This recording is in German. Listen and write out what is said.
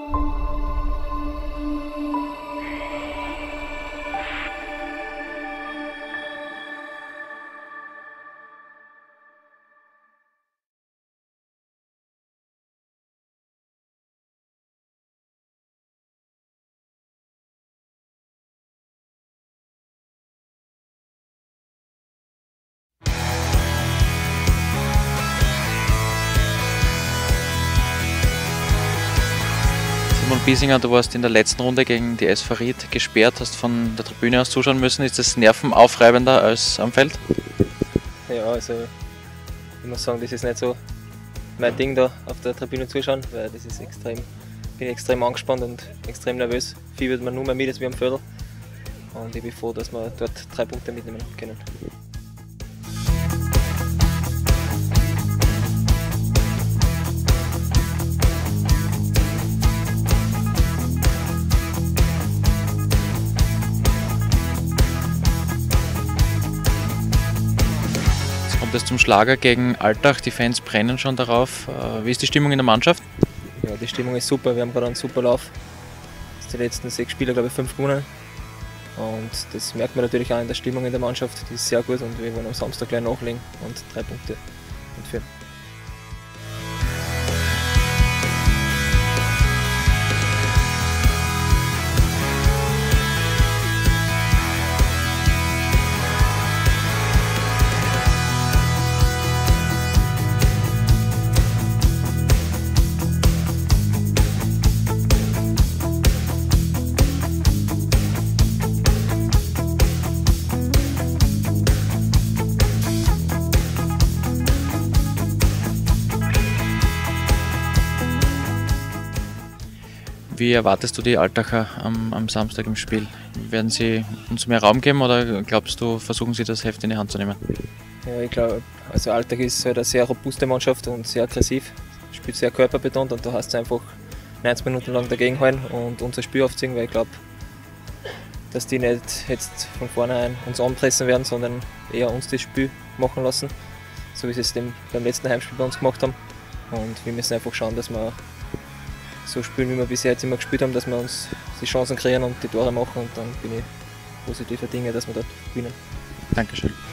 Simon Biesinger, du warst in der letzten Runde gegen die SV Ried gesperrt, hast von der Tribüne aus zuschauen müssen. Ist das nervenaufreibender als am Feld? Ja, also ich muss sagen, das ist nicht so mein Ding, da auf der Tribüne zuschauen, weil das ist bin extrem angespannt und extrem nervös. Fiebert man nur mehr mit als wie am Viertel. Und ich bin froh, dass wir dort 3 Punkte mitnehmen können. Kommt es zum Schlager gegen Altach, die Fans brennen schon darauf. Wie ist die Stimmung in der Mannschaft? Ja, die Stimmung ist super, wir haben gerade einen super Lauf. Die letzten 6 Spiele, glaube ich, 5 gewonnen. Und das merkt man natürlich auch in der Stimmung in der Mannschaft, die ist sehr gut und wir wollen am Samstag gleich nachlegen und 3 Punkte entführen. Wie erwartest du die Altacher am Samstag im Spiel? Werden sie uns mehr Raum geben oder glaubst du, versuchen sie das Heft in die Hand zu nehmen? Ja, ich glaube, also Altach ist halt eine sehr robuste Mannschaft und sehr aggressiv, spielt sehr körperbetont und da hast du einfach 90 Minuten lang dagegenhalten und unser Spiel aufziehen, weil ich glaube, dass die nicht jetzt von vornherein uns anpressen werden, sondern eher uns das Spiel machen lassen, so wie sie es beim letzten Heimspiel bei uns gemacht haben. Und wir müssen einfach schauen, dass wir so spielen, wie wir bisher jetzt immer gespielt haben, dass wir uns die Chancen kreieren und die Tore machen und dann bin ich positiver Dinge, dass wir dort gewinnen. Dankeschön.